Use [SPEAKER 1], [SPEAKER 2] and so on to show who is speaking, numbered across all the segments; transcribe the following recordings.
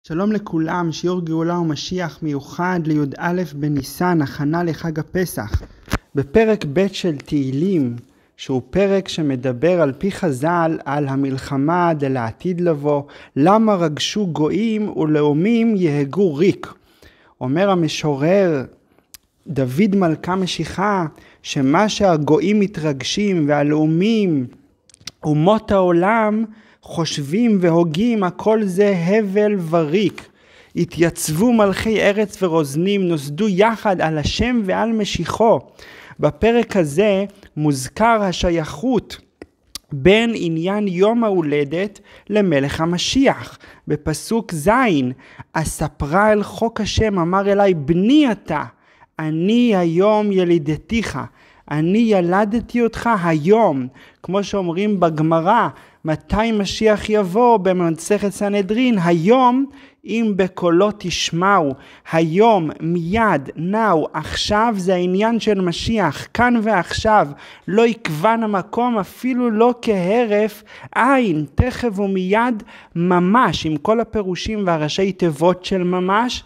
[SPEAKER 1] שלום לכולם, שיעור גאולה ומשיח מיוחד לי"א בניסן, הכנה לחג הפסח. בפרק ב' של תהילים, שהוא פרק שמדבר על פי חז"ל על המלחמה דלעתיד לבוא, למה רגשו גויים ולאומים יהגו ריק. אומר המשורר דוד מלכה משיחה, שמה שהגויים מתרגשים והלאומים אומות העולם חושבים והוגים, הכל זה הבל וריק. התייצבו מלכי ארץ ורוזנים, נוסדו יחד על השם ועל משיחו. בפרק הזה מוזכר השייכות בין עניין יום ההולדת למלך המשיח. בפסוק זין, אספרה אל חוק השם, אמר אליי, בני אתה, אני היום ילידתיך. אני ילדתי אותך היום, כמו שאומרים בגמרא, מתי משיח יבוא במסכת סנהדרין, היום אם בקולו תשמעו, היום מיד נאו, עכשיו זה העניין של משיח, כאן ועכשיו, לא יקבן המקום אפילו לא כהרף עין, תכף ומיד ממש, עם כל הפירושים והראשי תיבות של ממש,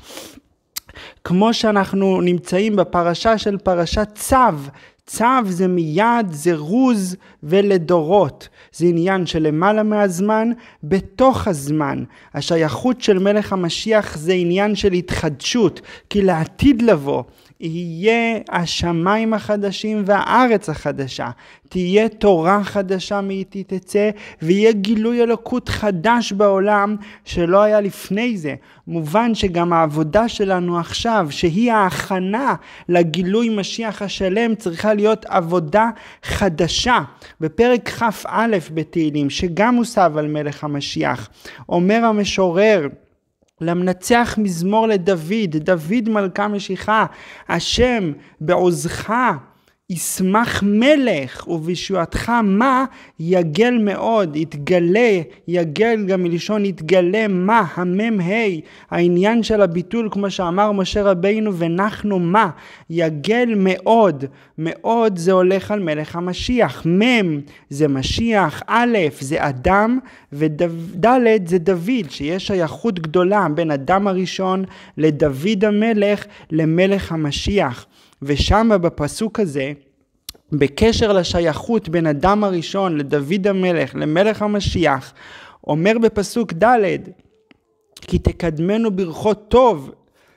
[SPEAKER 1] כמו שאנחנו נמצאים בפרשה של פרשת צו. צו זה מיד, זה רוז ולדורות. זה עניין של למעלה מהזמן, בתוך הזמן. השייכות של מלך המשיח זה עניין של התחדשות, כי לעתיד לבוא יהיה השמיים החדשים והארץ החדשה. תהיה תורה חדשה מאיתי תצא, ויהיה גילוי אלוקות חדש בעולם שלא היה לפני זה. מובן שגם העבודה שלנו עכשיו, שהיא ההכנה לגילוי משיח השלם, צריכה להיות עבודה חדשה. בפרק כ"א בתהילים, שגם מוסב על מלך המשיח, אומר המשורר, למנצח מזמור לדוד, דוד מלכה משיחה, השם בעוזך ישמח מלך ובישועתך מה יגל מאוד, יתגלה, יגל גם מלשון יתגלה מה, המם ה', העניין של הביטול כמו שאמר משה רבינו ונחנו מה, יגל מאוד, מאוד זה הולך על מלך המשיח, מם זה משיח, א' זה אדם וד' זה דוד, שיש שייכות גדולה בין אדם הראשון לדוד המלך למלך המשיח. ושם בפסוק הזה, בקשר לשייכות בין אדם הראשון לדוד המלך למלך המשיח, אומר בפסוק ד' כי תקדמנו ברכות טוב,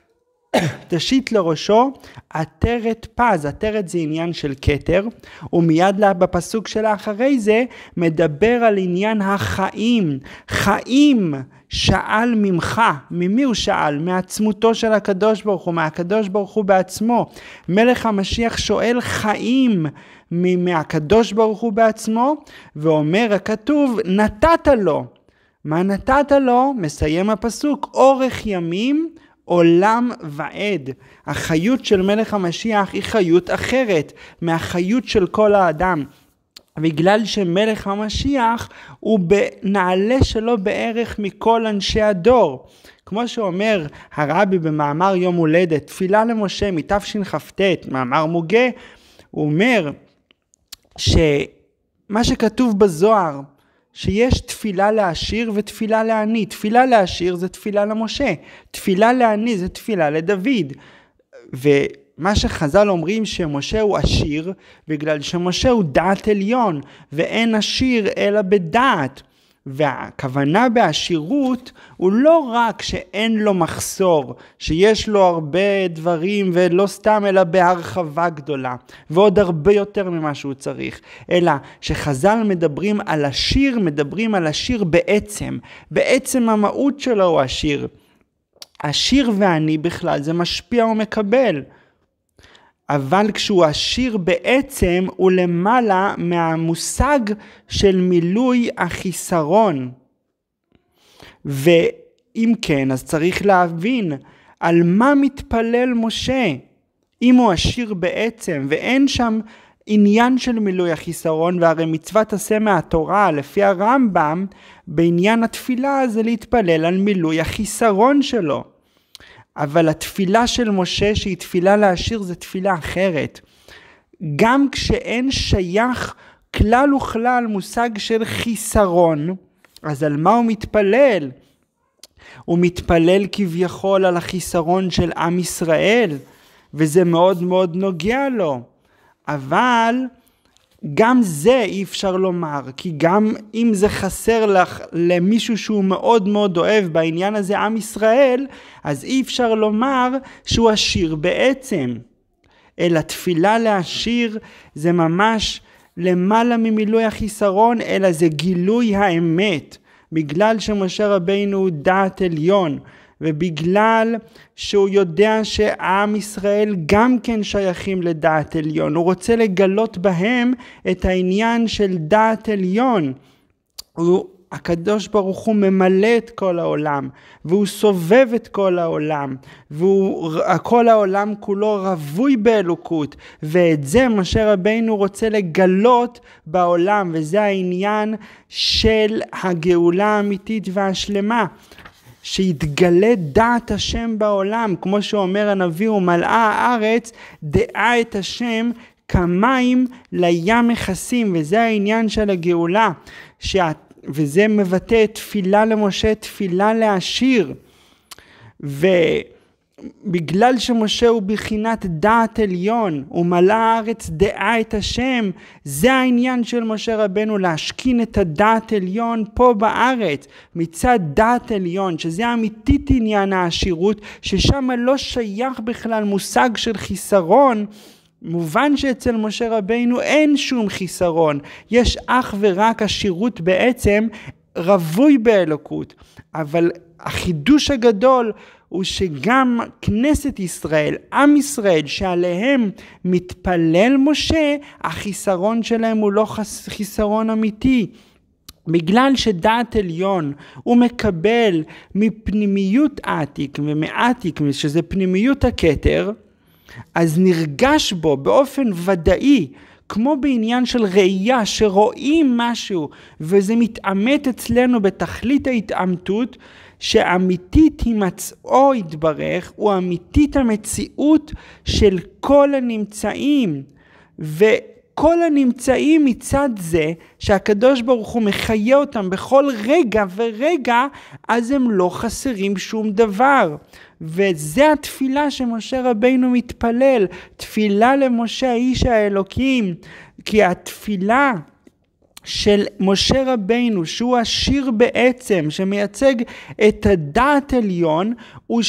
[SPEAKER 1] תשית לראשו עטרת פז. עטרת זה עניין של כתר, ומיד בפסוק שלאחרי זה מדבר על עניין החיים. חיים שאל ממך. ממי הוא שאל? מעצמותו של הקדוש ברוך הוא, מהקדוש ברוך הוא בעצמו. מלך המשיח שואל חיים מהקדוש ברוך הוא בעצמו, ואומר הכתוב נתת לו. מה נתת לו? מסיים הפסוק, אורך ימים עולם ועד. החיות של מלך המשיח היא חיות אחרת מהחיות של כל האדם. בגלל שמלך המשיח הוא בנעלה שלו בערך מכל אנשי הדור. כמו שאומר הרבי במאמר יום הולדת, תפילה למשה מתשכ"ט, מאמר מוגה, הוא אומר שמה שכתוב בזוהר, שיש תפילה לעשיר ותפילה לעני. תפילה לעשיר זה תפילה למשה, תפילה לעני זה תפילה לדוד. ומה שחז"ל אומרים שמשה הוא עשיר, בגלל שמשה הוא דעת עליון, ואין עשיר אלא בדעת. והכוונה בעשירות הוא לא רק שאין לו מחסור, שיש לו הרבה דברים ולא סתם אלא בהרחבה גדולה, ועוד הרבה יותר ממה שהוא צריך, אלא שחז"ל מדברים על עשיר, מדברים על עשיר בעצם המהות שלו הוא עשיר. עשיר ועני בכלל זה משפיע ומקבל. אבל כשהוא עשיר בעצם הוא למעלה מהמושג של מילוי החיסרון. ואם כן, אז צריך להבין על מה מתפלל משה. אם הוא עשיר בעצם ואין שם עניין של מילוי החיסרון, והרי מצוות עשה מהתורה לפי הרמב"ם בעניין התפילה זה להתפלל על מילוי החיסרון שלו. אבל התפילה של משה שהיא תפילה לעשיר זה תפילה אחרת. גם כשאין שייך כלל וכלל מושג של חיסרון, אז על מה הוא מתפלל? הוא מתפלל כביכול על החיסרון של עם ישראל, וזה מאוד מאוד נוגע לו. אבל גם זה אי אפשר לומר, כי גם אם זה חסר לך למישהו שהוא מאוד מאוד אוהב בעניין הזה עם ישראל, אז אי אפשר לומר שהוא עשיר בעצם. אלא תפילה לעשיר זה ממש למעלה ממילוי החיסרון, אלא זה גילוי האמת. בגלל שמשה רבינו הוא דעת עליון, ובגלל שהוא יודע שעם ישראל גם כן שייכים לדעת עליון, הוא רוצה לגלות בהם את העניין של דעת עליון. הקדוש ברוך הוא ממלא את כל העולם, והוא סובב את כל העולם, וכל העולם כולו רווי באלוקות, ואת זה משה רבינו רוצה לגלות בעולם, וזה העניין של הגאולה האמיתית והשלמה. שיתגלה דעת השם בעולם, כמו שאומר הנביא, ומלאה הארץ דעה את השם כמים לים מכסים, וזה העניין של הגאולה, וזה מבטא תפילה למשה, תפילה לעשיר, ובגלל שמשה הוא בחינת דעת עליון, ומלאה הארץ דעה את השם, זה העניין של משה רבנו, להשכין את הדעת עליון פה בארץ, מצד דעת עליון, שזה אמיתית עניין העשירות, ששם לא שייך בכלל מושג של חיסרון. מובן שאצל משה רבינו אין שום חיסרון, יש אך ורק עשירות בעצם רווי באלוקות, אבל החידוש הגדול הוא שגם כנסת ישראל, עם ישראל שעליהם מתפלל משה, החיסרון שלהם הוא לא חיסרון אמיתי. בגלל שדעת עליון הוא מקבל מפנימיות עתיק ומעתיק, שזה פנימיות הכתר, אז נרגש בו באופן ודאי, כמו בעניין של ראייה שרואים משהו וזה מתאמת אצלנו בתכלית ההתאמתות, שאמיתית הימצאו יתברך, הוא אמיתית המציאות של כל הנמצאים, וכל הנמצאים מצד זה שהקדוש ברוך הוא מחיה אותם בכל רגע ורגע, אז הם לא חסרים שום דבר. וזה התפילה שמשה רבינו מתפלל, תפילה למשה איש האלוקים, כי התפילה של משה רבינו, שהוא עשיר בעצם, שמייצג את הדעת עליון, הוא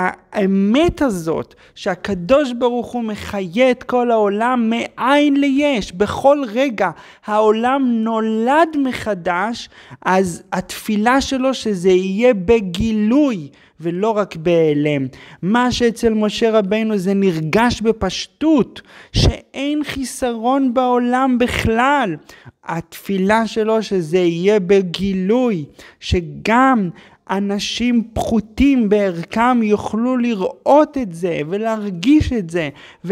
[SPEAKER 1] שהאמת הזאת, שהקדוש ברוך הוא מחיה את כל העולם מאין ליש, בכל רגע העולם נולד מחדש, אז התפילה שלו שזה יהיה בגילוי, ולא רק בהיעלם. מה שאצל משה רבינו זה נרגש בפשטות, שאין חיסרון בעולם בכלל. התפילה שלו שזה יהיה בגילוי, שגם אנשים פחותים בערכם יוכלו לראות את זה ולהרגיש את זה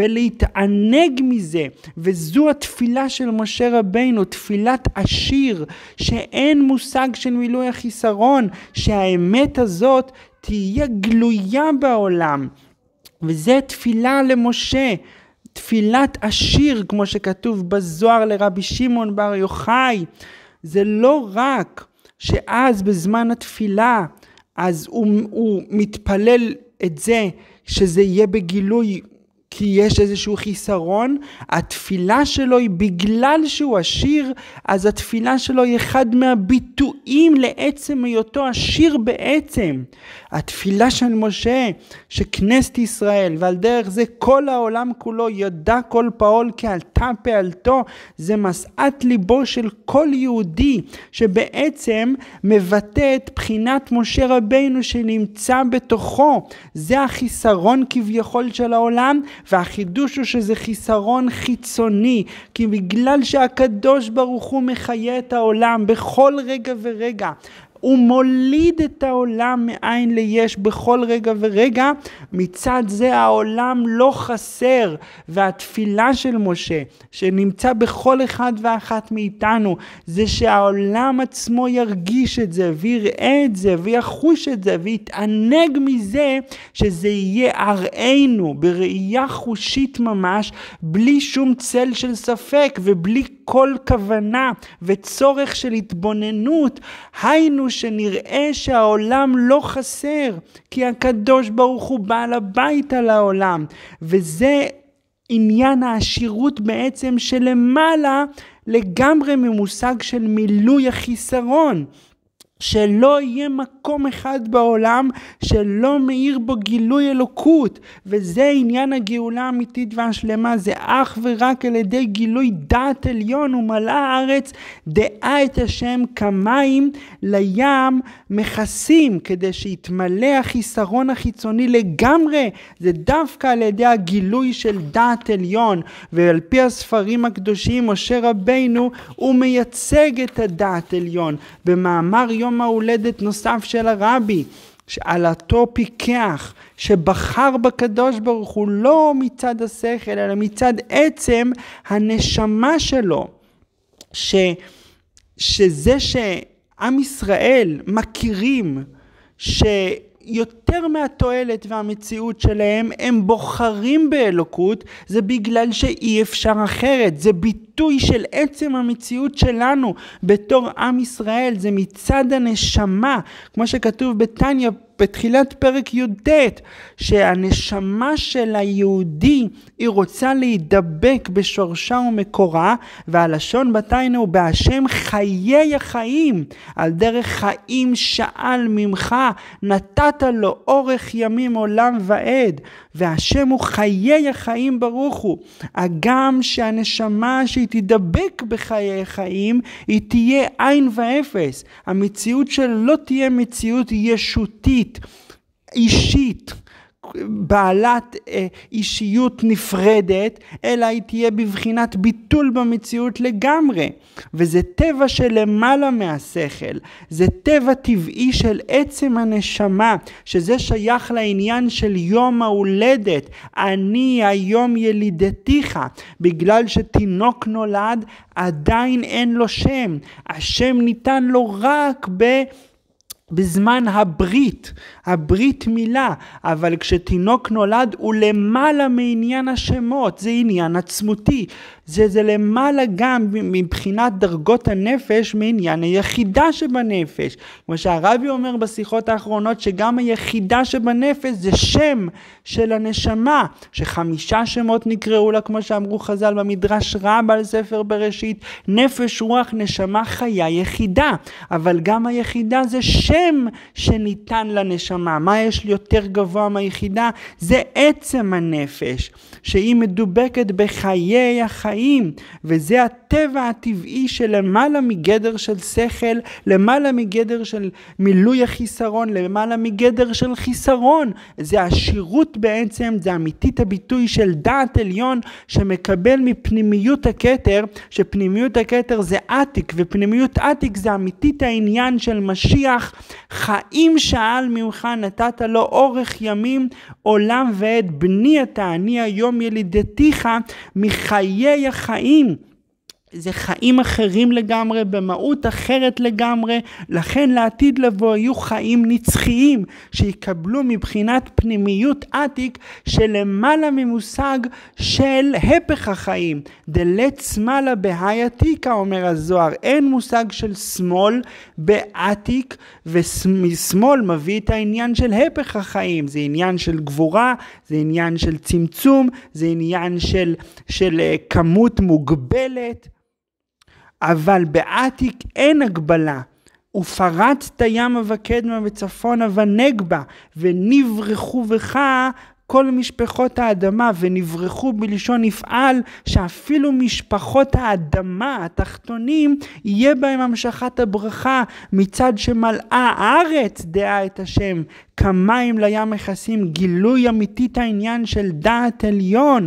[SPEAKER 1] ולהתענג מזה, וזו התפילה של משה רבינו, תפילת עשיר, שאין מושג של מילוי החיסרון, שהאמת הזאת תהיה גלויה בעולם. וזה תפילה למשה, תפילת עשיר, כמו שכתוב בזוהר לרבי שמעון בר יוחאי. זה לא רק שאז בזמן התפילה, אז הוא מתפלל את זה, שזה יהיה בגילוי, כי יש איזשהו חיסרון. התפילה שלו היא בגלל שהוא עשיר, אז התפילה שלו היא אחד מהביטויים לעצם היותו עשיר בעצם. התפילה של משה, שכנסת ישראל, ועל דרך זה כל העולם כולו ידע כל פעול כעלתה פעלתו, זה משאת ליבו של כל יהודי, שבעצם מבטא את בחינת משה רבינו שנמצא בתוכו. זה החיסרון כביכול של העולם, והחידוש הוא שזה חיסרון חיצוני, כי בגלל שהקדוש ברוך הוא מחיה את העולם בכל רגע ורגע, הוא מוליד את העולם מאין ליש בכל רגע ורגע, מצד זה העולם לא חסר. והתפילה של משה שנמצא בכל אחד ואחת מאיתנו, זה שהעולם עצמו ירגיש את זה ויראה את זה ויחוש את זה ויתענג מזה, שזה יהיה הראינו בראייה חושית ממש, בלי שום צל של ספק ובלי כל כוונה וצורך של התבוננות. היינו שנראה שהעולם לא חסר, כי הקדוש ברוך הוא בעל הבית על העולם, וזה עניין העשירות בעצם שלמעלה לגמרי ממושג של מילוי החיסרון, שלא יהיה מקום אחד בעולם שלא מאיר בו גילוי אלוקות, וזה עניין הגאולה האמיתית והשלמה, זה אך ורק על ידי גילוי דעת עליון. ומלאה הארץ דעה את השם כמים לים מכסים, כדי שיתמלא החיסרון החיצוני לגמרי, זה דווקא על ידי הגילוי של דעת עליון. ועל פי הספרים הקדושים משה רבינו הוא מייצג את הדעת עליון במאמר יום ההולדת נוסף של הרבי, על אותו פיקח שבחר בקדוש ברוך הוא לא מצד השכל אלא מצד עצם הנשמה שלו, שזה שעם ישראל מכירים שיותר מהתועלת והמציאות שלהם הם בוחרים באלוקות, זה בגלל שאי אפשר אחרת, זה ביטוי של עצם המציאות שלנו בתור עם ישראל, זה מצד הנשמה, כמו שכתוב בתניא בתחילת פרק י"ט, שהנשמה של היהודי היא רוצה להידבק בשורשה ומקורה, והלשון בתניא הוא בהשם חיי החיים, על דרך חיים שאל ממך, נתת לו אורך ימים עולם ועד, והשם הוא חיי החיים ברוך הוא. הגם שהנשמה שהיא תדבק בחיי החיים היא תהיה עין ואפס, המציאות שלו לא תהיה מציאות ישותית אישית בעלת אישיות נפרדת, אלא היא תהיה בבחינת ביטול במציאות לגמרי, וזה טבע שלמעלה מהשכל, זה טבע טבעי של עצם הנשמה, שזה שייך לעניין של יום ההולדת, אני היום ילידתיך, בגלל שתינוק נולד עדיין אין לו שם, השם ניתן לו רק בזמן הברית מילה, אבל כשתינוק נולד הוא למעלה מעניין השמות, זה עניין עצמותי, זה למעלה גם מבחינת דרגות הנפש מעניין היחידה שבנפש, כמו שהרבי אומר בשיחות האחרונות שגם היחידה שבנפש זה שם של הנשמה, ש5 שמות נקראו לה כמו שאמרו חז"ל במדרש רבה על ספר בראשית, נפש רוח נשמה חיה יחידה, אבל גם היחידה זה שם שניתן לנשמה. מה יש לי יותר גבוה מהיחידה? זה עצם הנפש שהיא מדובקת בחיי החיים, וזה הטבע הטבעי של למעלה מגדר של שכל, למעלה מגדר של מילוי החיסרון, למעלה מגדר של חיסרון, זה השירות בעצם, זה אמיתית הביטוי של דעת עליון שמקבל מפנימיות הכתר, שפנימיות הכתר זה עתיק, ופנימיות עתיק זה אמיתית העניין של משיח, חיים שאל ממך נתת לו אורך ימים עולם ועד, בני אתה אני היום ילידתיך, מחיי החיים, זה חיים אחרים לגמרי, במהות אחרת לגמרי, לכן לעתיד לבוא יהיו חיים נצחיים שיקבלו מבחינת פנימיות עתיק שלמעלה ממושג של הפך החיים. דלת שמאלה בהי עתיקה, אומר הזוהר, אין מושג של שמאל בעתיק, ומשמאל מביא את העניין של הפך החיים, זה עניין של גבורה, זה עניין של צמצום, זה עניין של כמות מוגבלת, אבל בעתיק אין הגבלה. ופרצת ימה וקדמה וצפונה ונגבה, ונברחו בך כל משפחות האדמה, ונברחו בלשון נפעל, שאפילו משפחות האדמה התחתונים יהיה בהם המשכת הברכה, מצד שמלאה הארץ דעה את השם כמים לים מכסים, גילוי אמיתית העניין של דעת עליון.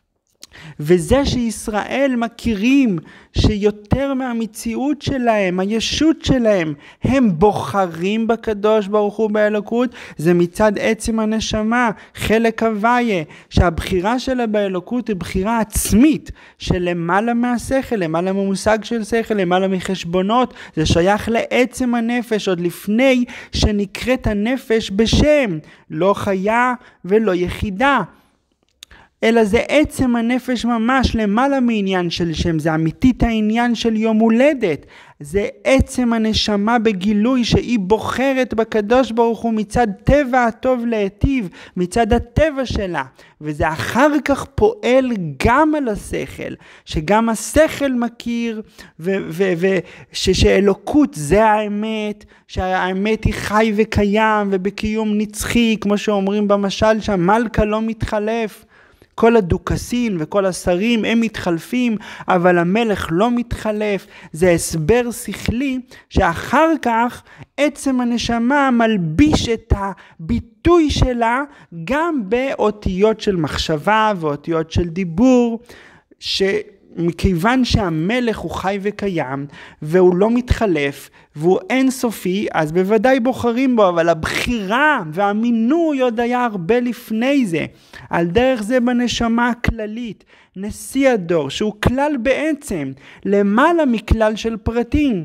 [SPEAKER 1] וזה שישראל מכירים שיותר מהמציאות שלהם, הישות שלהם, הם בוחרים בקדוש ברוך הוא באלוקות, זה מצד עצם הנשמה, חלק הוויה, שהבחירה שלה באלוקות היא בחירה עצמית, שלמעלה מהשכל, למעלה ממושג של שכל, למעלה מחשבונות, זה שייך לעצם הנפש, עוד לפני שנקראת הנפש בשם, לא חיה ולא יחידה. אלא זה עצם הנפש ממש, למעלה מעניין של שם, זה אמיתית העניין של יום הולדת. זה עצם הנשמה בגילוי שהיא בוחרת בקדוש ברוך הוא מצד טבע הטוב להיטיב, מצד הטבע שלה. וזה אחר כך פועל גם על השכל, שגם השכל מכיר, שאלוקות זה האמת, שהאמת היא חי וקיים ובקיום נצחי, כמו שאומרים במשל שהמלכה לא מתחלף. כל הדוכסין וכל השרים הם מתחלפים, אבל המלך לא מתחלף. זה הסבר שכלי שאחר כך עצם הנשמה מלביש את הביטוי שלה גם באותיות של מחשבה ואותיות של דיבור, מכיוון שהמלך הוא חי וקיים והוא לא מתחלף והוא אינסופי, אז בוודאי בוחרים בו, אבל הבחירה והמינוי עוד היה הרבה לפני זה. על דרך זה בנשמה הכללית, נשיא הדור, שהוא כלל בעצם, למעלה מכלל של פרטים,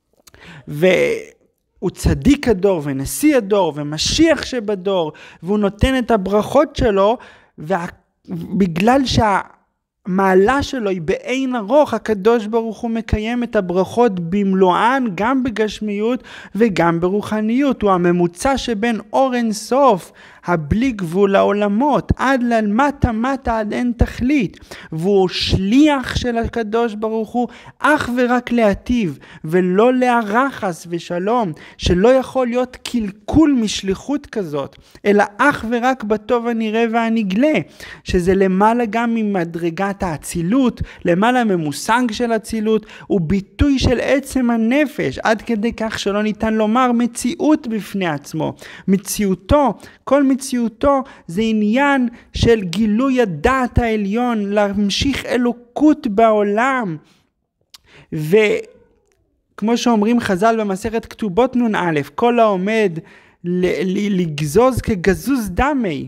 [SPEAKER 1] והוא צדיק הדור ונשיא הדור ומשיח שבדור, והוא נותן את הברכות שלו, ובגלל המעלה שלו היא באין ארוך, הקדוש ברוך הוא מקיים את הברכות במלואן, גם בגשמיות וגם ברוחניות. הוא הממוצע שבין אור אין סוף, הבלי גבול העולמות, עד למטה מטה עד אין תכלית. והוא שליח של הקדוש ברוך הוא אך ורק להטיב, ולא להרחס ושלום, שלא יכול להיות קלקול משליחות כזאת, אלא אך ורק בטוב הנראה והנגלה, שזה למעלה גם ממדרגת האצילות, למעלה ממושג של אצילות, הוא ביטוי של עצם הנפש, עד כדי כך שלא ניתן לומר מציאות בפני עצמו. מציאותו, כל מציאותו זה עניין של גילוי הדעת העליון, להמשיך אלוקות בעולם. וכמו שאומרים חז"ל במסכת כתובות נ"א, כל העומד לגזוז כגזוז דמי,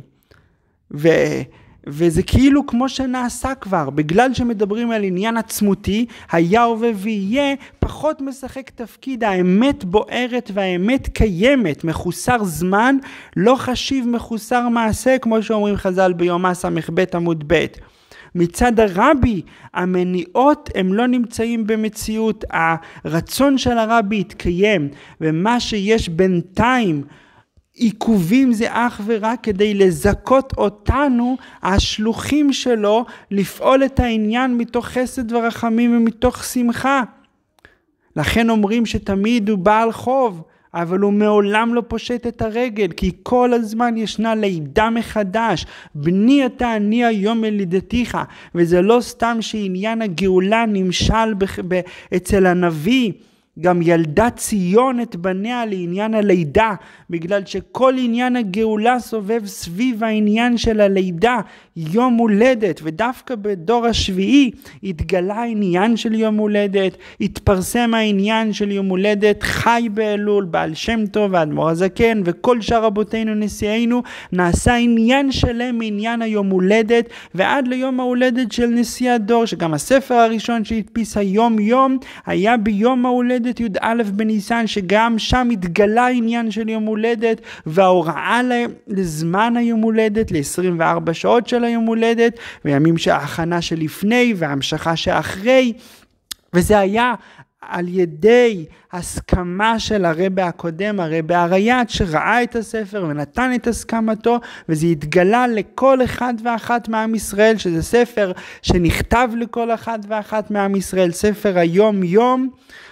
[SPEAKER 1] וזה כאילו כמו שנעשה כבר, בגלל שמדברים על עניין עצמותי, היה הווה ויהיה, פחות משחק תפקיד, האמת בוערת והאמת קיימת, מחוסר זמן, לא חשיב מחוסר מעשה, כמו שאומרים חז"ל ביומא ס"ב עמוד ב'. מצד הרבי, המניעות הם לא נמצאים במציאות, הרצון של הרבי יתקיים, ומה שיש בינתיים, עיכובים זה אך ורק כדי לזכות אותנו, השלוחים שלו, לפעול את העניין מתוך חסד ורחמים ומתוך שמחה. לכן אומרים שתמיד הוא בעל חוב, אבל הוא מעולם לא פושט את הרגל, כי כל הזמן ישנה לידה מחדש. בני אתה אני היום ילידתיך, וזה לא סתם שעניין הגאולה נמשל אצל הנביא, גם ילדה ציון את בניה לעניין הלידה, בגלל שכל עניין הגאולה סובב סביב העניין של הלידה, יום הולדת, ודווקא בדור השביעי התגלה העניין של יום הולדת, התפרסם העניין של יום הולדת, חי באלול, בעל שם טוב ואדמו"ר הזקן וכל שאר רבותינו נשיאינו, נעשה עניין שלם מעניין היום הולדת, ועד ליום ההולדת של נשיא הדור, שגם הספר הראשון שהדפיס היום יום, היה ביום ההולדת י"א בניסן, שגם שם התגלה העניין של יום הולדת, וההוראה לזמן היום הולדת, ל-24 שעות של היום הולדת, וימים שההכנה שלפני וההמשכה שאחרי, וזה היה על ידי הסכמה של הרבי הקודם, הרבי הריי"צ, שראה את הספר ונתן את הסכמתו, וזה התגלה לכל אחד ואחת מעם ישראל, שזה ספר שנכתב לכל אחד ואחת מעם ישראל, ספר היום יום,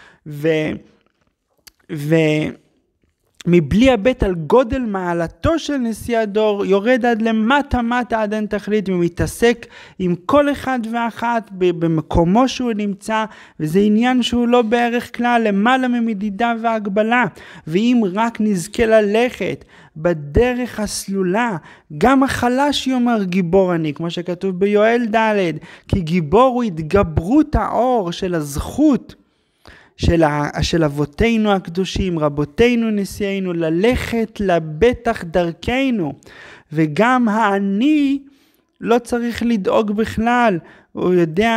[SPEAKER 1] מבלי הבט על גודל מעלתו של נשיא הדור, יורד עד למטה מטה עד אין תכלית, ומתעסק עם כל אחד ואחת במקומו שהוא נמצא, וזה עניין שהוא לא בערך כלל, למעלה ממדידה והגבלה. ואם רק נזכה ללכת בדרך הסלולה, גם החלש יאמר גיבור אני, כמו שכתוב ביואל ד', כי גיבור הוא התגברות האור של הזכות של אבותינו הקדושים, רבותינו נשיאינו, ללכת לבטח דרכנו. וגם העני לא צריך לדאוג בכלל, הוא יודע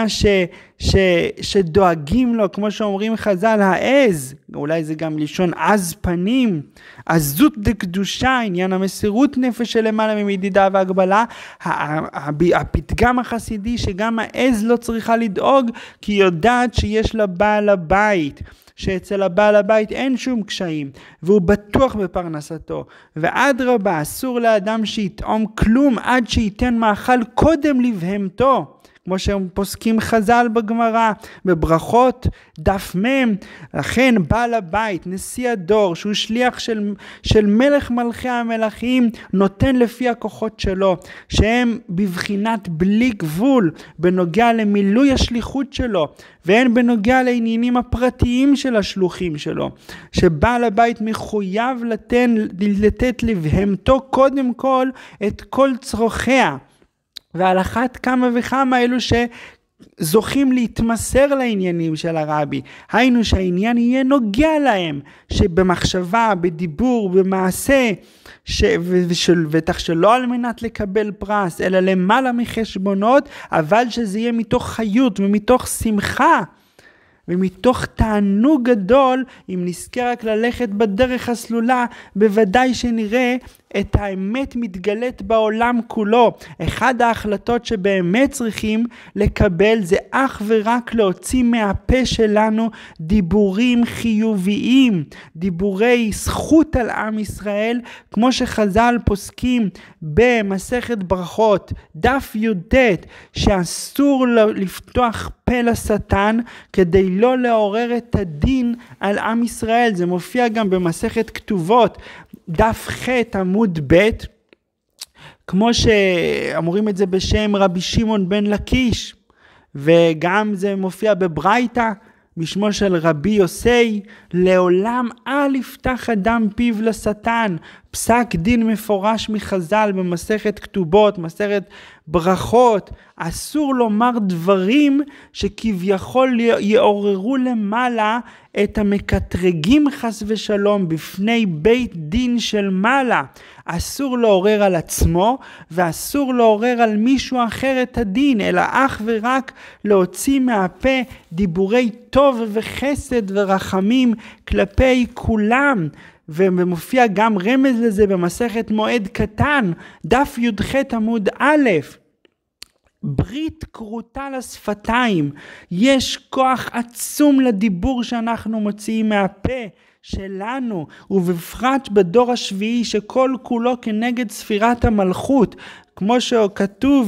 [SPEAKER 1] שדואגים לו, כמו שאומרים חז"ל, העז, אולי זה גם לישון עז פנים, עזות דקדושה, עניין המסירות נפש שלמעלה ממדידה והגבלה, הפתגם החסידי שגם העז לא צריכה לדאוג, כי היא יודעת שיש לה בעל הבית, שאצל הבעל הבית אין שום קשיים, והוא בטוח בפרנסתו, ואדרבה, אסור לאדם שיטעום כלום עד שייתן מאכל קודם לבהמתו, כמו שהם פוסקים חז"ל בגמרא, בברכות דף מם. לכן בעל הבית, נשיא הדור, שהוא שליח של מלך מלכי המלכים, נותן לפי הכוחות שלו, שהם בבחינת בלי גבול, בנוגע למילוי השליחות שלו, והן בנוגע לעניינים הפרטיים של השלוחים שלו, שבעל הבית מחויב לתת לבהמתו קודם כל את כל צרכיה, ועל אחת כמה וכמה אלו שזוכים להתמסר לעניינים של הרבי, היינו שהעניין יהיה נוגע להם, שבמחשבה, בדיבור, במעשה, ותך שלא על מנת לקבל פרס, אלא למעלה מחשבונות, אבל שזה יהיה מתוך חיות ומתוך שמחה, ומתוך תענוג גדול. אם נזכה רק ללכת בדרך הסלולה, בוודאי שנראה את האמת מתגלית בעולם כולו. אחד ההחלטות שבאמת צריכים לקבל זה אך ורק להוציא מהפה שלנו דיבורים חיוביים, דיבורי זכות על עם ישראל, כמו שחז"ל פוסקים במסכת ברכות דף י"ט, שאסור לפתוח פה לשטן כדי לא לעורר את הדין על עם ישראל. זה מופיע גם במסכת כתובות דף ח' עמוד ב', כמו שאמורים את זה בשם רבי שמעון בן לקיש, וגם זה מופיע בברייתא בשמו של רבי יוסי, לעולם אל יפתח אדם פיו לשטן, פסק דין מפורש מחז"ל במסכת כתובות, מסכת ברכות. אסור לומר דברים שכביכול יעוררו למעלה את המקטרגים חס ושלום בפני בית דין של מעלה. אסור לעורר על עצמו ואסור לעורר על מישהו אחר את הדין, אלא אך ורק להוציא מהפה דיבורי טוב וחסד ורחמים כלפי כולם. ומופיע גם רמז לזה במסכת מועד קטן דף י"ח עמוד א', ברית כרותה לשפתיים. יש כוח עצום לדיבור שאנחנו מוציאים מהפה שלנו, ובפרט בדור השביעי שכל כולו כנגד ספירת המלכות, כמו שכתוב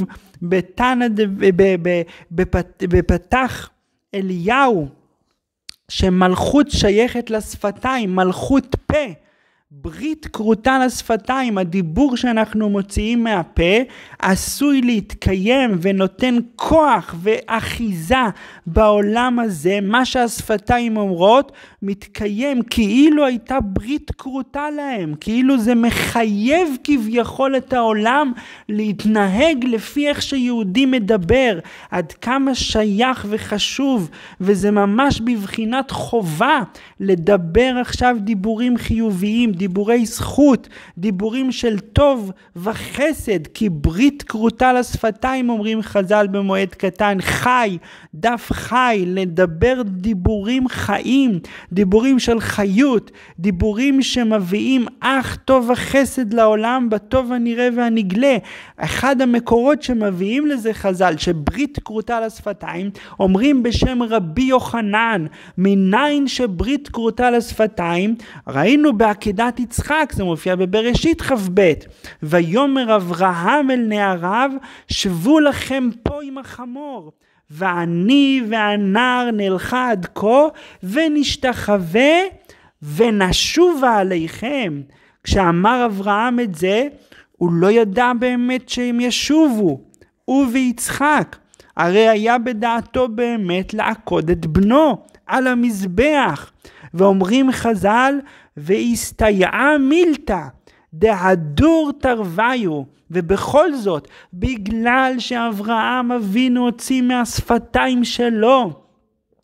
[SPEAKER 1] בפתח אליהו, שמלכות שייכת לשפתיים, מלכות פה. ברית כרותה לשפתיים, הדיבור שאנחנו מוציאים מהפה עשוי להתקיים ונותן כוח ואחיזה בעולם הזה. מה שהשפתיים אומרות מתקיים כאילו הייתה ברית כרותה להם, כאילו זה מחייב כביכול את העולם להתנהג לפי איך שיהודי מדבר, עד כמה שייך וחשוב, וזה ממש בבחינת חובה לדבר עכשיו דיבורים חיוביים, דיבורי זכות, דיבורים של טוב וחסד, כי ברית כרותה לשפתיים, אומרים חז"ל במועד קטן, חי, דף חי, לדבר דיבורים חיים, דיבורים של חיות, דיבורים שמביאים אך טוב וחסד לעולם, בטוב הנראה והנגלה. אחד המקורות שמביאים לזה חז"ל, שברית כרותה לשפתיים, אומרים בשם רבי יוחנן, מניין שברית כרותה לשפתיים, ראינו בעקדת יצחק, זה מופיע בבראשית כ"ב, ויאמר אברהם אל נעריו, שבו לכם פה עם החמור, ואני והנער נלכה עד כה, ונשתחווה ונשובה עליכם. כשאמר אברהם את זה, הוא לא ידע באמת שהם ישובו, הוא ויצחק. הרי היה בדעתו באמת לעקוד את בנו על המזבח. ואומרים חז"ל, והסתייעה מילתא דהדור תרוויו. ובכל זאת, בגלל שאברהם אבינו הוציא מהשפתיים שלו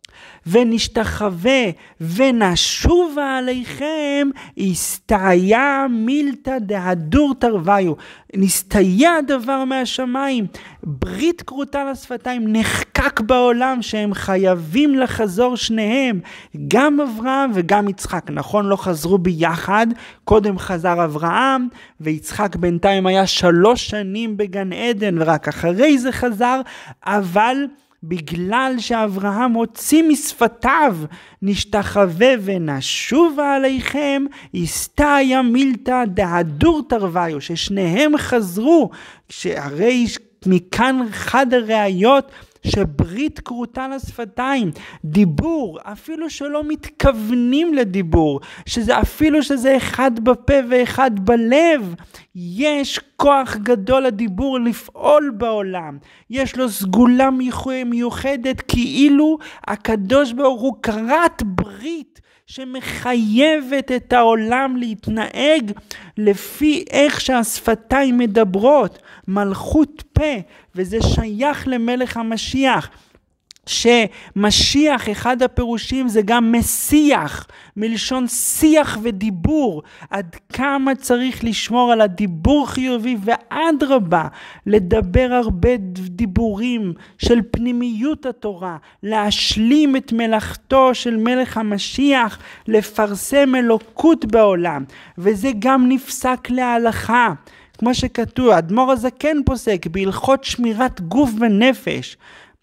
[SPEAKER 1] ונשתחווה ונשובה עליכם, הסתייע מילתא דהדור תרוויו. נסתייע דבר מהשמיים, ברית כרותה לשפתיים, נחקק בעולם שהם חייבים לחזור שניהם, גם אברהם וגם יצחק. נכון, לא חזרו ביחד, קודם חזר אברהם ויצחק בינתיים היה 3 שנים בגן עדן ורק אחרי זה חזר, אבל בגלל שאברהם הוציא משפתיו נשתחווה ונשובה עליכם, הסתייע מילתא דהדור תרוויו, ששניהם חזרו, שהרי מכאן אחד הראיות שברית כרותה לשפתיים, דיבור, אפילו שלא מתכוונים לדיבור, אפילו שזה אחד בפה ואחד בלב, יש כוח גדול לדיבור לפעול בעולם, יש לו סגולה מיוחדת, כאילו הקדוש ברוך הוא כרת ברית שמחייבת את העולם להתנהג לפי איך שהשפתיים מדברות, מלכות פה, וזה שייך למלך המשיח. שמשיח, אחד הפירושים זה גם משיח, מלשון שיח ודיבור. עד כמה צריך לשמור על הדיבור חיובי, ואדרבה לדבר הרבה דיבורים של פנימיות התורה, להשלים את מלאכתו של מלך המשיח, לפרסם אלוקות בעולם, וזה גם נפסק להלכה. כמו שכתוב, האדמו"ר הזקן פוסק בהלכות שמירת גוף ונפש,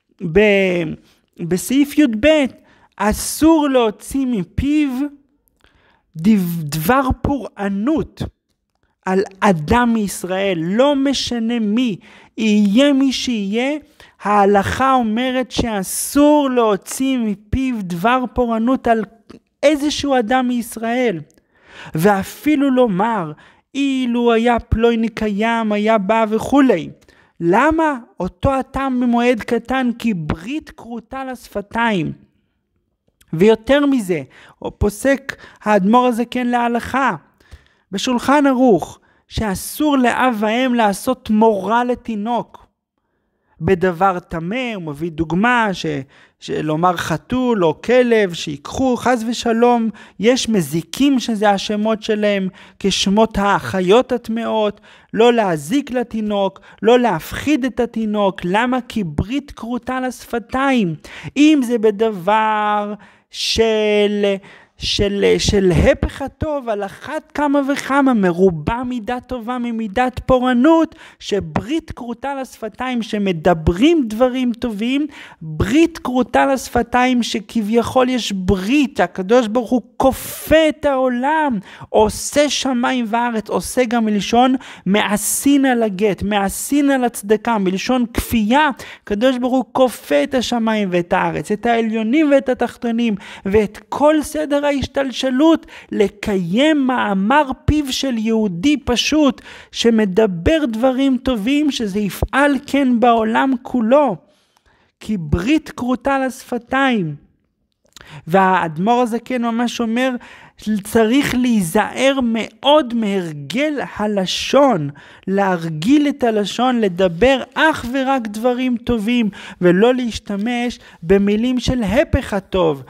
[SPEAKER 1] בסעיף י"ב, אסור להוציא מפיו דבר פורענות על אדם מישראל, לא משנה מי, יהיה מי שיהיה, ההלכה אומרת שאסור להוציא מפיו דבר פורענות על איזשהו אדם מישראל, ואפילו לומר, אילו היה פלוני קיים, היה בא וכולי. למה? אותו הטעם במועד קטן, כי ברית כרותה לשפתיים. ויותר מזה, הוא פוסק האדמו"ר הזקן להלכה, בשולחן ערוך, שאסור לאב ואם לעשות מורה לתינוק. בדבר טמא, הוא מביא דוגמה שלומר חתול או כלב שיקחו חס ושלום, יש מזיקים שזה השמות שלהם כשמות החיות הטמאות, לא להזיק לתינוק, לא להפחיד את התינוק. למה? כי ברית כרותה לשפתיים. אם זה בדבר של הפך הטוב, על אחת כמה וכמה מרובה מידה טובה ממידת פורענות, שברית כרותה לשפתיים, שמדברים דברים טובים, ברית כרותה לשפתיים שכביכול יש ברית, הקדוש ברוך הוא כופה את העולם, עושה שמיים וארץ, עושה גם מלשון מעשין על הגט, מעשין על הצדקה, מלשון כפייה, הקדוש ברוך הוא כופה את השמיים ואת הארץ, את העליונים ואת התחתונים, ואת כל סדר ההשתלשלות, לקיים מאמר פיו של יהודי פשוט, שמדבר דברים טובים, שזה יפעל כן בעולם כולו, כי ברית כרותה לשפתיים. והאדמו"ר הזה כן ממש אומר, צריך להיזהר מאוד מהרגל הלשון, להרגיל את הלשון, לדבר אך ורק דברים טובים, ולא להשתמש במילים של הפך הטוב.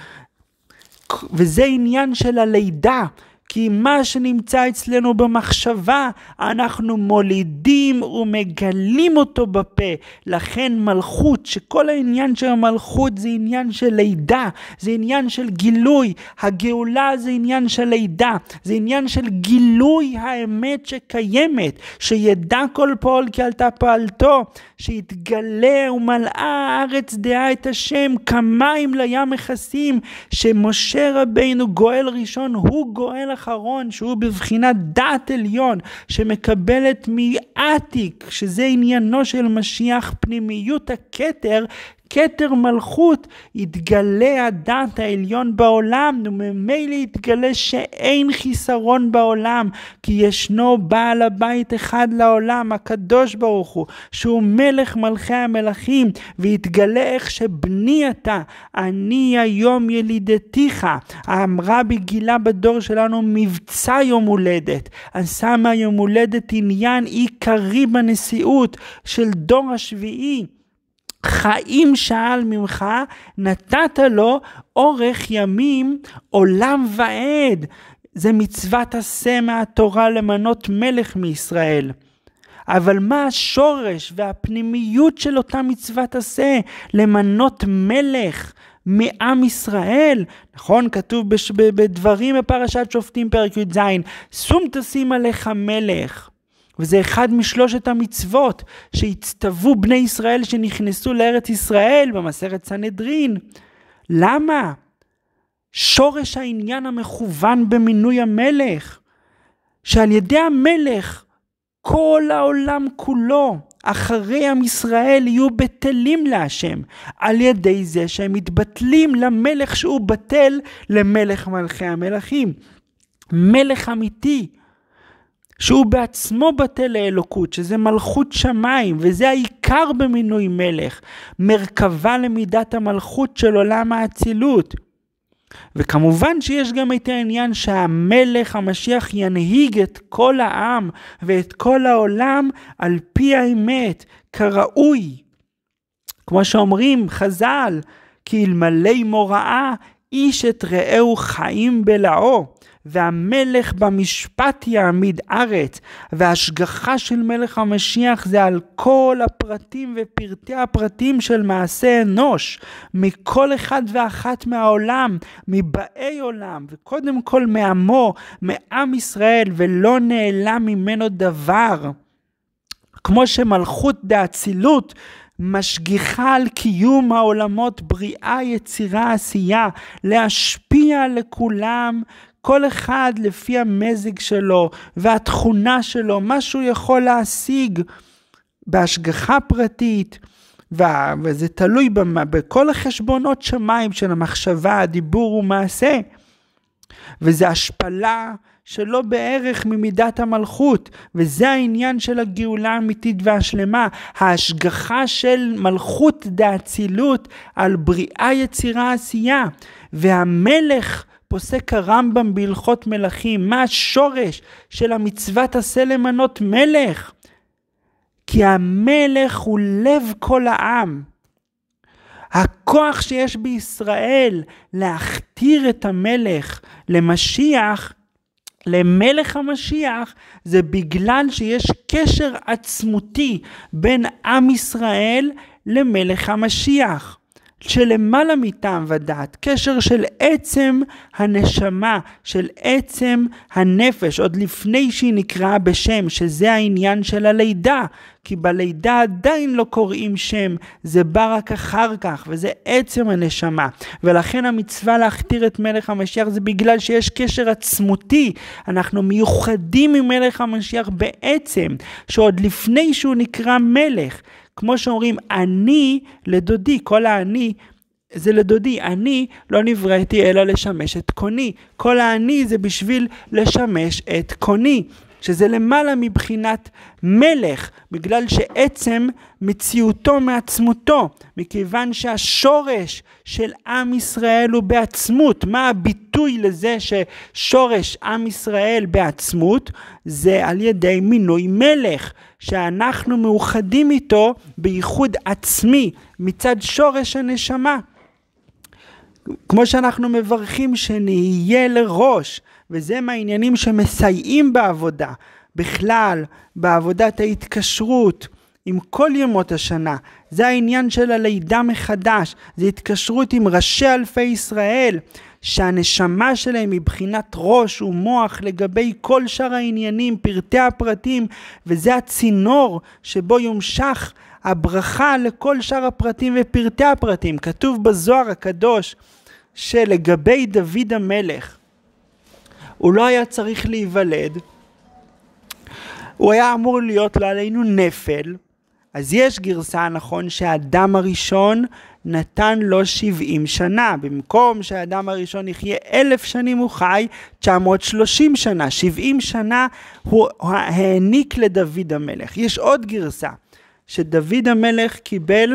[SPEAKER 1] וזה עניין של הלידה, כי מה שנמצא אצלנו במחשבה, אנחנו מולידים ומגלים אותו בפה. לכן מלכות, שכל העניין של המלכות זה עניין של לידה, זה עניין של גילוי. הגאולה זה עניין של לידה, זה עניין של גילוי האמת שקיימת, שידע כל פועל כי עלתה פעלתו, שיתגלה ומלאה הארץ דעה את השם, כמים לים מכסים, שמשה רבינו גואל ראשון, הוא גואל אחרון, שהוא בבחינת דעת עליון, שמקבלת מעתיק, שזה עניינו של משיח, פנימיות הכתר, כתר מלכות, יתגלה הדעת העליון בעולם, וממילא יתגלה שאין חיסרון בעולם, כי ישנו בעל הבית אחד לעולם, הקדוש ברוך הוא, שהוא מלך מלכי המלכים, ויתגלה איך שבני אתה, אני היום ילידתיך. אמרה בגילה בדור שלנו מבצע יום הולדת, שמה יום הולדת עניין עיקרי בנשיאות של דור השביעי, חיים שאל ממך, נתת לו אורך ימים עולם ועד. זה מצוות עשה מהתורה למנות מלך מישראל. אבל מה השורש והפנימיות של אותה מצוות עשה? למנות מלך מעם ישראל. נכון, כתוב בדברים בפרשת שופטים פרק י"ז, שום תשים עליך מלך. וזה אחד משלושת המצוות שהצטוו בני ישראל שנכנסו לארץ ישראל במסכת סנהדרין. למה? שורש העניין המכוון במינוי המלך, שעל ידי המלך כל העולם כולו אחרי עם ישראל יהיו בטלים להשם, על ידי זה שהם מתבטלים למלך שהוא בטל, למלך מלכי המלכים. מלך אמיתי שהוא בעצמו בטל לאלוקות, שזה מלכות שמיים, וזה העיקר במינוי מלך, מרכבה למידת המלכות של עולם האצילות. וכמובן שיש גם את העניין שהמלך המשיח ינהיג את כל העם ואת כל העולם על פי האמת, כראוי. כמו שאומרים חז"ל, כי אלמלא מוראה איש את רעהו חיים בלעו, והמלך במשפט יעמיד ארץ. וההשגחה של מלך המשיח זה על כל הפרטים ופרטי הפרטים של מעשה אנוש, מכל אחד ואחת מהעולם, מבאי עולם, וקודם כל מעמו, מעם ישראל, ולא נעלם ממנו דבר. כמו שמלכות דאצילות משגיחה על קיום העולמות, בריאה, יצירה, עשייה, להשפיע לכולם, כל אחד לפי המזג שלו והתכונה שלו, מה שהוא יכול להשיג בהשגחה פרטית, וזה תלוי בכל החשבונות שמיים של המחשבה, הדיבור ומעשה, וזה השפלה שלא בערך ממידת המלכות, וזה העניין של הגאולה האמיתית והשלמה, ההשגחה של מלכות דאצילות על בריאה, יצירה, עשייה. והמלך, פוסק הרמב"ם בהלכות מלכים, מה השורש של המצוות עשה למנות מלך? כי המלך הוא לב כל העם. הכוח שיש בישראל להכתיר את המלך למשיח, למלך המשיח, זה בגלל שיש קשר עצמותי בין עם ישראל למלך המשיח, שלמעלה מטעם ודעת, קשר של עצם הנשמה, של עצם הנפש, עוד לפני שהיא נקראה בשם, שזה העניין של הלידה, כי בלידה עדיין לא קוראים שם, זה בא רק אחר כך, וזה עצם הנשמה. ולכן המצווה להכתיר את מלך המשיח זה בגלל שיש קשר עצמותי, אנחנו מיוחדים עם מלך המשיח בעצם, שעוד לפני שהוא נקרא מלך, כמו שאומרים, אני לדודי, כל האני זה לדודי, אני לא נבראתי אלא לשמש את קוני, כל האני זה בשביל לשמש את קוני, שזה למעלה מבחינת מלך, בגלל שעצם מציאותו מעצמותו, מכיוון שהשורש של עם ישראל הוא בעצמות. מה הביטוי לזה ששורש עם ישראל בעצמות? זה על ידי מינוי מלך, שאנחנו מאוחדים איתו בייחוד עצמי מצד שורש הנשמה. כמו שאנחנו מברכים שנהיה לראש, וזה מהעניינים שמסייעים בעבודה, בכלל בעבודת ההתקשרות עם כל ימות השנה. זה העניין של הלידה מחדש, זה התקשרות עם ראשי אלפי ישראל, שהנשמה שלהם מבחינת ראש ומוח לגבי כל שאר העניינים, פרטי הפרטים, וזה הצינור שבו יומשך הברכה לכל שאר הפרטים ופרטי הפרטים. כתוב בזוהר הקדוש שלגבי דוד המלך, הוא לא היה צריך להיוולד, הוא היה אמור להיות לו עלינו נפל. אז יש גרסה, נכון, שהאדם הראשון נתן לו 70 שנה, במקום שהאדם הראשון יחיה 1000 שנים הוא חי 930 שנה, 70 שנה הוא העניק לדוד המלך. יש עוד גרסה, שדוד המלך קיבל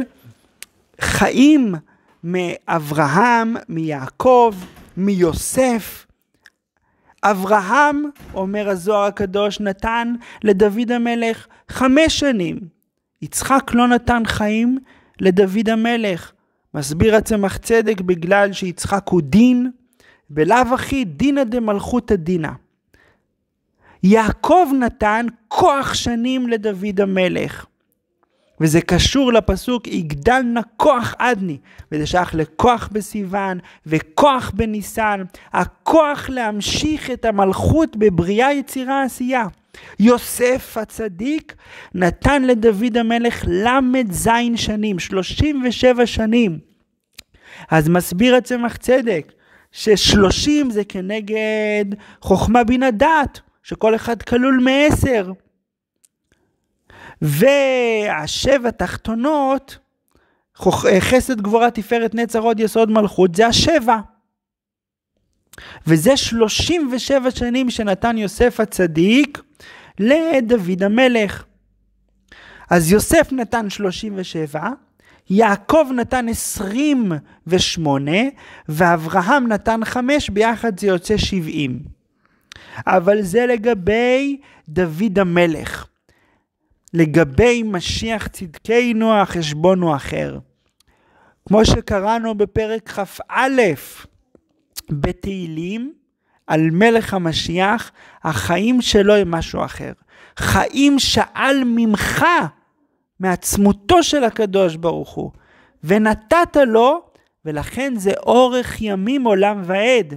[SPEAKER 1] חיים מאברהם, מיעקב, מיוסף. אברהם, אומר הזוהר הקדוש, נתן לדוד המלך 5 שנים. יצחק לא נתן חיים לדוד המלך. מסביר הצמח צדק בגלל שיצחק הוא דין, בלאו הכי דינא דמלכותא דינא. יעקב נתן כוח שנים לדוד המלך. וזה קשור לפסוק יגדל נא כוח עדני, וזה שייך לכוח בסיוון וכוח בניסן, הכוח להמשיך את המלכות בבריאה יצירה עשייה. יוסף הצדיק נתן לדוד המלך ל"ז שנים, 37 שנים. אז מסביר הצמח צדק ש30 זה כנגד חוכמה בינה דעת, שכל אחד כלול מ10. והשבע תחתונות, חסד גבורה תפארת נצר הוד יסוד מלכות, זה השבע. וזה 37 שנים שנתן יוסף הצדיק לדוד המלך. אז יוסף נתן 37, יעקב נתן 28, ואברהם נתן 5, ביחד זה יוצא 70. אבל זה לגבי דוד המלך. לגבי משיח צדקנו החשבון הוא אחר. כמו שקראנו בפרק כ"א בתהילים על מלך המשיח, החיים שלו הם משהו אחר. חיים שאל ממך, מעצמותו של הקדוש ברוך הוא, ונתת לו, ולכן זה אורך ימים עולם ועד.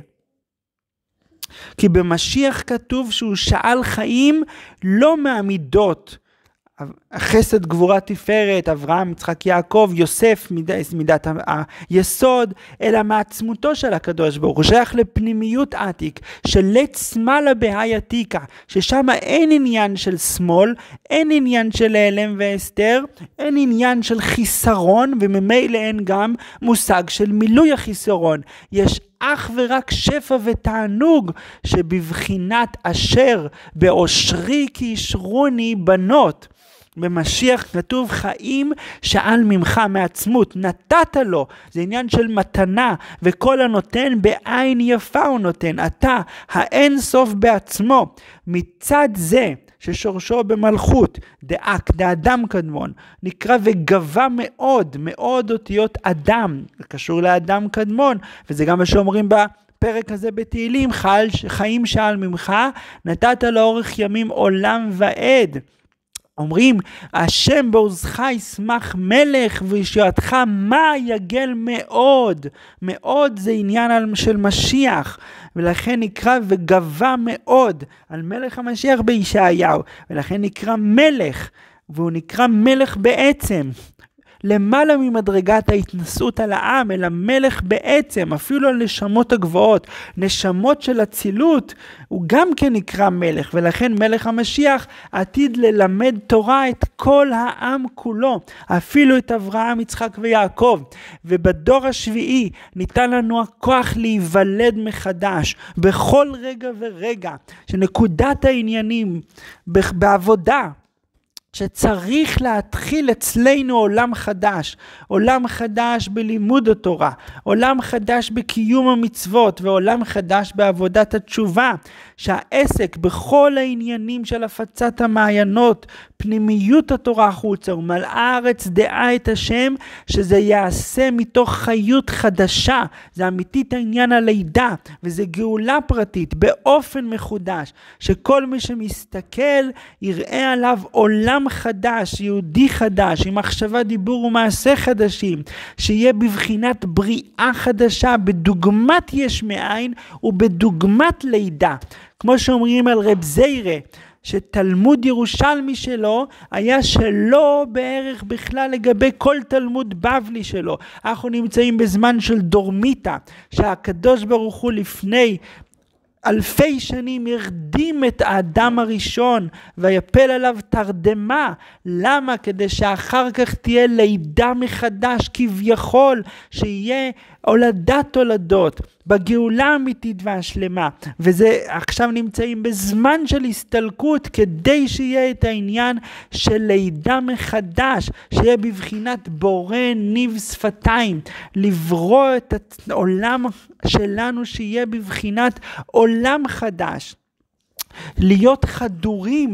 [SPEAKER 1] כי במשיח כתוב שהוא שאל חיים לא מהמידות, חסד גבורה תפארת, אברהם, יצחק, יעקב, יוסף, מידת היסוד, אלא מעצמותו של הקדוש ברוך הוא, שייך לפנימיות עתיק, של לית שמאלה בהי עתיקה, ששם אין עניין של שמאל, אין עניין של העלם והסתר, אין עניין של חיסרון, וממילא אין גם מושג של מילוי החיסרון. יש אך ורק שפע ותענוג שבבחינת אשר באושרי כי ישרוני בנות. במשיח כתוב חיים שאל ממך מעצמות, נתת לו, זה עניין של מתנה, וכל הנותן בעין יפה הוא נותן, אתה האין סוף בעצמו. מצד זה ששורשו במלכות, דאק, דאדם קדמון, נקרא וגבה מאוד, מאוד אותיות אדם, זה קשור לאדם קדמון, וזה גם מה שאומרים בפרק הזה בתהילים, חיים שאל ממך, נתת לאורך ימים עולם ועד. אומרים, השם בעוזך ישמח מלך וישועתך מה יגל מאוד. מאוד זה עניין של משיח, ולכן נקרא וגבה מאוד על מלך המשיח בישעיהו, ולכן נקרא מלך, והוא נקרא מלך בעצם. למעלה ממדרגת ההתנסות על העם, אלא מלך בעצם, אפילו על נשמות הגבוהות, נשמות של הצילות, הוא גם כן נקרא מלך, ולכן מלך המשיח עתיד ללמד תורה את כל העם כולו, אפילו את אברהם, יצחק ויעקב, ובדור השביעי ניתן לנו הכוח להיוולד מחדש, בכל רגע ורגע, שנקודת העניינים בעבודה, שצריך להתחיל אצלנו עולם חדש בלימוד התורה, עולם חדש בקיום המצוות, ועולם חדש בעבודת התשובה, שהעסק בכל העניינים של הפצת המעיינות, פנימיות התורה החוצה, ומלאה הארץ דעה את השם, שזה יעשה מתוך חיות חדשה, זה אמיתית העניין הלידה, וזה גאולה פרטית, באופן מחודש, שכל מי שמסתכל יראה עליו עולם חדש, יהודי חדש, עם מחשבה, דיבור ומעשה חדשים, שיהיה בבחינת בריאה חדשה, בדוגמת יש מאין ובדוגמת לידה. כמו שאומרים על רב זיירה, שתלמוד ירושלמי שלו היה שלא בערך בכלל לגבי כל תלמוד בבלי שלו. אנחנו נמצאים בזמן של דורמיטה, שהקדוש ברוך הוא לפני אלפי שנים הרדים את האדם הראשון ויפל עליו תרדמה. למה? כדי שאחר כך תהיה לידה מחדש כביכול, שיהיה הולדת הולדות בגאולה האמיתית והשלמה. וזה עכשיו נמצאים בזמן של הסתלקות, כדי שיהיה את העניין של לידה מחדש, שיהיה בבחינת בורא ניב שפתיים, לברוא את העולם שלנו, שיהיה בבחינת עולם חדש, להיות חדורים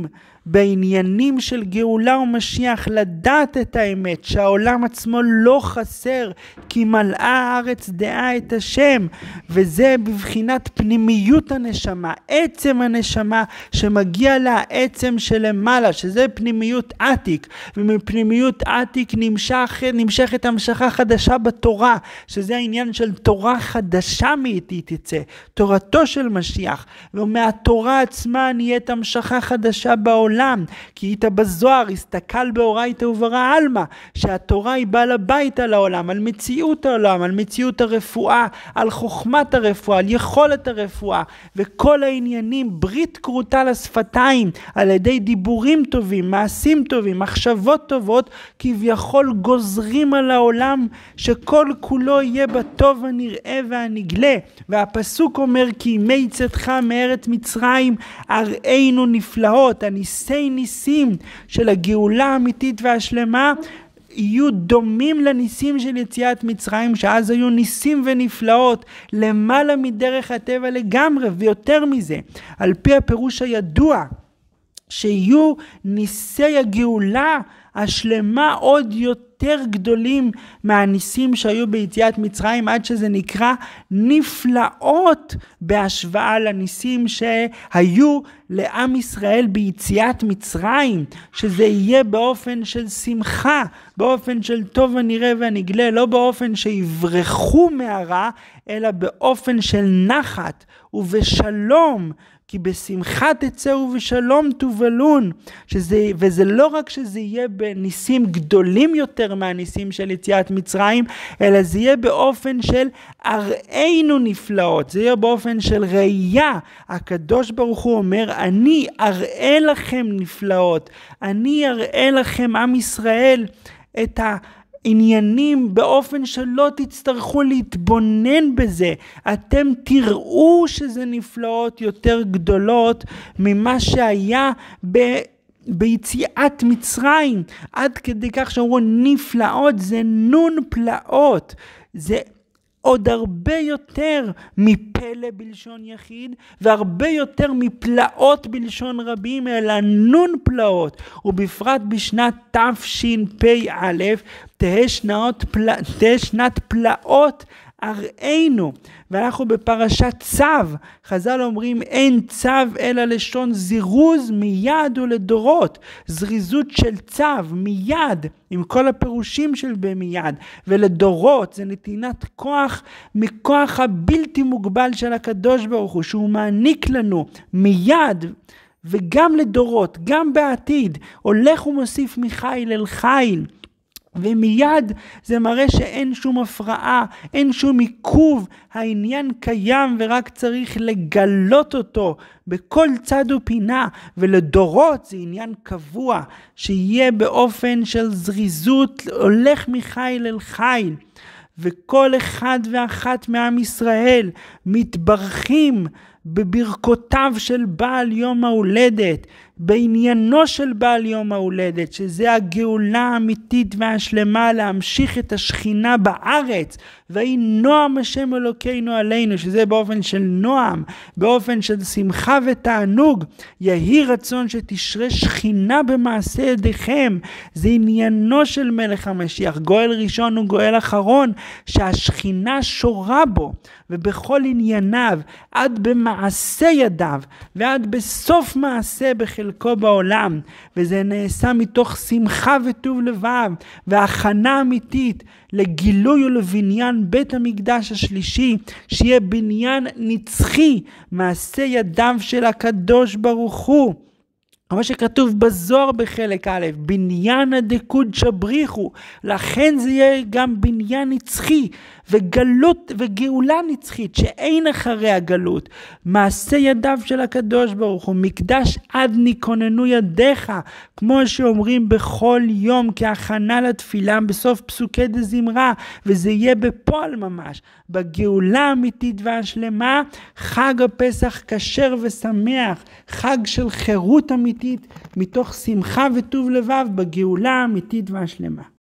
[SPEAKER 1] בעניינים של גאולה ומשיח, לדעת את האמת, שהעולם עצמו לא חסר, כי מלאה הארץ דעה את השם, וזה בבחינת פנימיות הנשמה, עצם הנשמה שמגיע לעצם שלמעלה, שזה פנימיות עתיק, ומפנימיות עתיק נמשכת המשכה חדשה בתורה, שזה העניין של תורה חדשה מאיתי תצא, תורתו של משיח, ומהתורה עצמה נהיית המשכה חדשה בעולם, כי איתה בזוהר הסתכל באורייתא וברא עלמא, שהתורה היא באה לבית על העולם, על מציאות העולם, על מציאות הרפואה, על חוכמת הרפואה, על יכולת הרפואה, וכל העניינים, ברית כרותה לשפתיים, על ידי דיבורים טובים, מעשים טובים, מחשבות טובות, כביכול גוזרים על העולם, שכל כולו יהיה בטוב הנראה והנגלה. והפסוק אומר, כי ימי צאתך מארץ מצרים, הראינו נפלאות, הניסי ניסים של הגאולה האמיתית והשלמה, יהיו דומים לניסים של יציאת מצרים, שאז היו ניסים ונפלאות, למעלה מדרך הטבע לגמרי, ויותר מזה, על פי הפירוש הידוע, שיהיו ניסי הגאולה השלמה עוד יותר גדולים מהניסים שהיו ביציאת מצרים, עד שזה נקרא נפלאות בהשוואה לניסים שהיו לעם ישראל ביציאת מצרים, שזה יהיה באופן של שמחה, באופן של טוב הנראה והנגלה, לא באופן שיברחו מהרע, אלא באופן של נחת ובשלום, כי בשמחה תצאו ובשלום תובלון, וזה לא רק שזה יהיה בניסים גדולים יותר מהניסים של יציאת מצרים, אלא זה יהיה באופן של הראינו נפלאות, זה יהיה באופן של ראייה. הקדוש ברוך הוא אומר, אני אראה לכם נפלאות, אני אראה לכם עם ישראל את עניינים באופן שלא תצטרכו להתבונן בזה. אתם תראו שזה נפלאות יותר גדולות ממה שהיה ביציאת מצרים, עד כדי כך שאמרו נפלאות זה נון פלאות, זה עוד הרבה יותר מפלא בלשון יחיד, והרבה יותר מפלאות בלשון רבים, אלא נון פלאות. ובפרט בשנת תשפ"א, תהא שנת פלאות הראינו. ואנחנו בפרשת צו, חז"ל אומרים אין צו אלא לשון זירוז מיד ולדורות, זריזות של צו מיד, עם כל הפירושים של במיד, ולדורות זה נתינת כוח מכוח הבלתי מוגבל של הקדוש ברוך הוא, שהוא מעניק לנו מיד וגם לדורות, גם בעתיד, הולך ומוסיף מחיל אל חיל. ומיד זה מראה שאין שום הפרעה, אין שום עיכוב, העניין קיים ורק צריך לגלות אותו בכל צד ופינה, ולדורות זה עניין קבוע, שיהיה באופן של זריזות, הולך מחיל אל חיל. וכל אחד ואחת מעם ישראל מתברכים בברכותיו של בעל יום ההולדת, בעניינו של בעל יום ההולדת, שזה הגאולה האמיתית והשלמה, להמשיך את השכינה בארץ, והיא נועם השם אלוקינו עלינו, שזה באופן של נועם, באופן של שמחה ותענוג. יהי רצון שתשרה שכינה במעשה ידיכם, זה עניינו של מלך המשיח, גואל ראשון וגואל אחרון, שהשכינה שורה בו, ובכל ענייניו, עד במעשה ידיו, ועד בסוף מעשה בחלקו בעולם, וזה נעשה מתוך שמחה וטוב לבב, והכנה אמיתית לגילוי ולבניין בית המקדש השלישי, שיהיה בניין נצחי, מעשה ידיו של הקדוש ברוך הוא. כמו שכתוב בזוהר בחלק א', בניין הדקוד שבריחו, לכן זה יהיה גם בניין נצחי, וגלות וגאולה נצחית שאין אחרי הגלות, מעשה ידיו של הקדוש ברוך הוא, מקדש עד ניכוננו ידיך, כמו שאומרים בכל יום כהכנה לתפילה בסוף פסוקי דזמרה, וזה יהיה בפועל ממש, בגאולה האמיתית והשלמה, חג הפסח כשר ושמח, חג של חירות אמיתית, מתוך שמחה וטוב לבב, בגאולה האמיתית והשלמה.